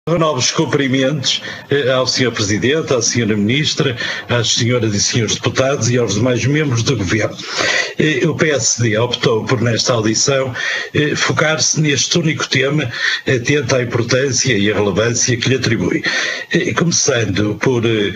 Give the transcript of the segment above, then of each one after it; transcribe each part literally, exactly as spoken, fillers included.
novos cumprimentos eh, ao senhor Presidente, à senhora Ministra, às senhoras e senhores deputados e aos demais membros do Governo. Eh, o P S D optou por, nesta audição, eh, focar-se neste único tema, atento à importância e à relevância que lhe atribui. Eh, começando por eh,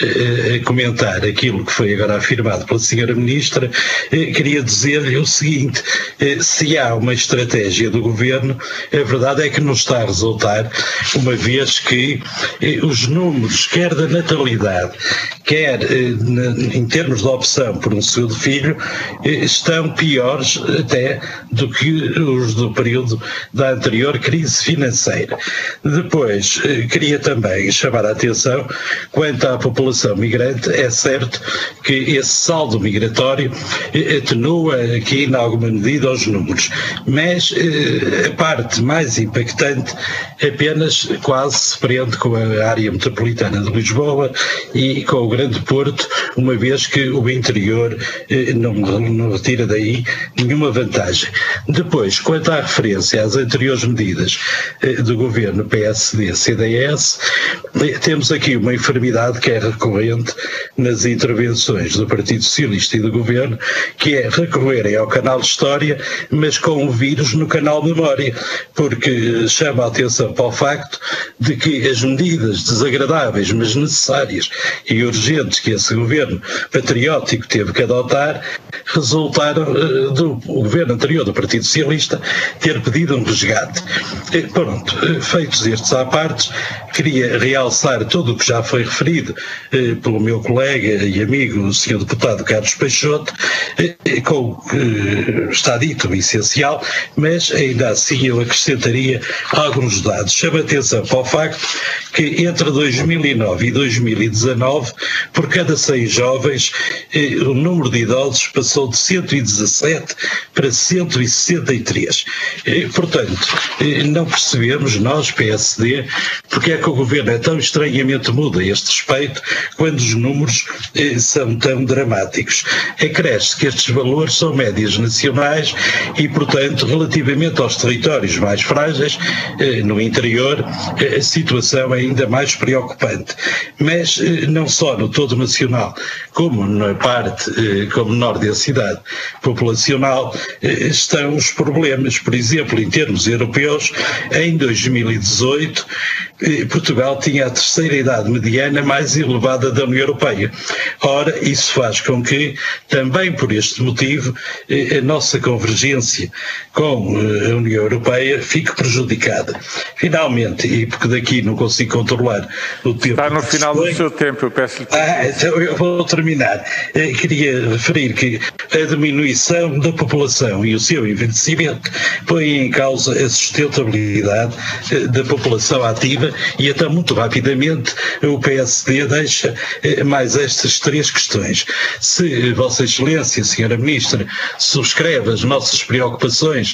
eh, comentar aquilo que foi agora afirmado pela senhora Ministra, eh, queria dizer-lhe o seguinte: eh, se há uma estratégia do Governo, a verdade é que não está a resultar, uma vez que eh, os números, quer da natalidade, quer eh, na, em termos de opção por um segundo filho, eh, estão piores até do que os do período da anterior crise financeira. Depois, eh, queria também chamar a atenção quanto à população migrante. É certo que esse saldo migratório eh, atenua aqui, em alguma medida, os números, mas eh, a parte mais impactante apenas quase se prende com a área metropolitana de Lisboa e com o Grande Porto, uma vez que o interior eh, não, não retira daí nenhuma vantagem. Depois, quanto à referência às anteriores medidas eh, do governo P S D C D S, eh, temos aqui uma enfermidade que é recorrente nas intervenções do Partido Socialista e do governo, que é recorrerem ao canal História, mas com o vírus no canal Memória, porque chama a atenção para o facto de que as medidas desagradáveis, mas necessárias e urgentes que esse governo patriótico teve que adotar, resultaram uh, do governo anterior do Partido Socialista ter pedido um resgate. E, pronto, feitos estes à parte, queria realçar tudo o que já foi referido uh, pelo meu colega e amigo, o senhor deputado Carlos Peixoto, uh, com o que uh, está dito, o essencial, mas ainda assim eu acrescentaria alguns dados. Chama a atenção para o facto que entre dois mil e nove e dois mil e dezanove, por cada cem jovens, eh, o número de idosos passou de cento e dezassete para cento e sessenta e três. Eh, portanto, eh, não percebemos, nós, P S D, porque é que o governo é tão estranhamente mudo a este respeito, quando os números eh, são tão dramáticos. Acresce que estes valores são médias nacionais e, portanto, relativamente aos territórios mais frágeis, eh, no interior, eh, a situação é ainda mais preocupante. Mas eh, não só no todo nacional, como na parte eh, com menor densidade populacional, eh, estão os problemas. Por exemplo, em termos europeus, em dois mil e dezoito, eh, Portugal tinha a terceira idade mediana mais elevada da União Europeia. Ora, isso faz com que, também por este motivo, eh, a nossa convergência com eh, a União Europeia fique prejudicada. Finalmente, e porque daqui não consigo controlar o tempo... Está no final do seu tempo, eu peço-lhe... Ah, então eu vou terminar. Eu queria referir que a diminuição da população e o seu envelhecimento põem em causa a sustentabilidade da população ativa e até muito rapidamente o P S D deixa mais estas três questões. Se Vossa Excelência, senhora Ministra, subscreve as nossas preocupações,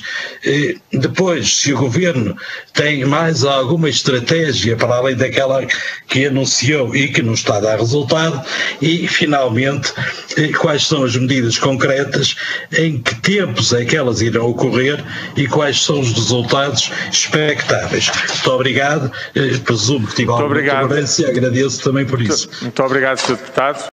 depois, se o Governo tem mais alguma estratégia para além daquela que anunciou e que não está a dar resultado, e finalmente quais são as medidas concretas, em que tempos é que elas irão ocorrer e quais são os resultados expectáveis. Muito obrigado, presumo que tive alguma tolerância, agradeço também por isso. Muito, muito obrigado, senhor Deputado.